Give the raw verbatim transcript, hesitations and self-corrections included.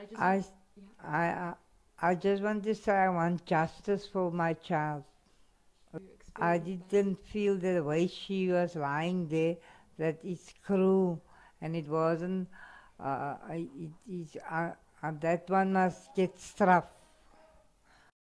I just I, want, s- yeah, I, I I just want to say I want justice for my child. you I experienced that. didn't feel the way she was lying there, that it's cruel, and it wasn't, uh, I- it is, uh, uh, that one must get struck.